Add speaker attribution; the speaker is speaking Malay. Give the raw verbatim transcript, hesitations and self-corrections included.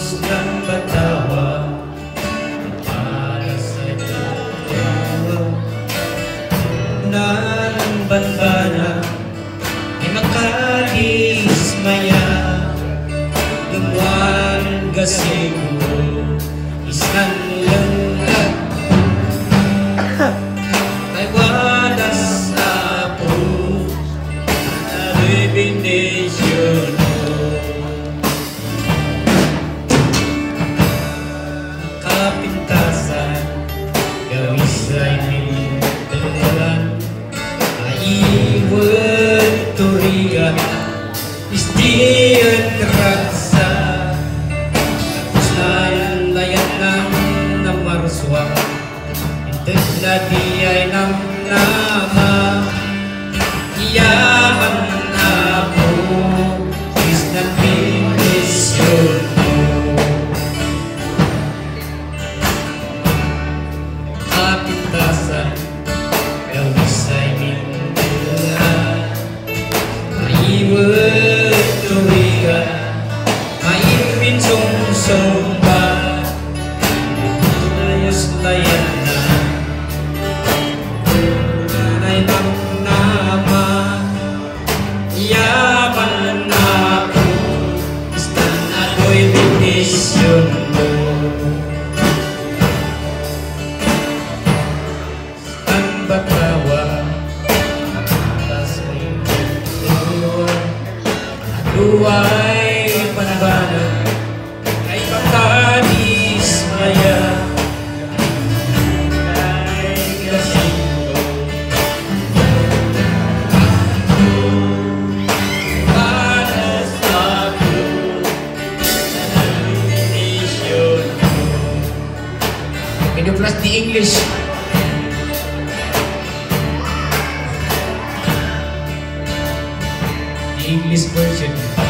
Speaker 1: Diyos ng batawa para sa tawa na ng banbana ay makadismaya. Dumaan gasigo isang langkat ay walas apo na rebenasyon mo. Kapintasan gawisay nilitalan aiwan turigan istiyan keraksa selayan layanan namarswa intet na diay nam nama iyaman ako is nan bindisyon mo. Kapintasan gawisay nilitalan aiwan turigan maimbin sungsumpa ayos layanan nanay ng nama yaman ako istan ako'y bendisyon mo. Istan batawa atas ay tuwan aduay panabana ay makadismaya kay gasigo panas ako sa rebenasyon mo. Can you plus the English? The English version.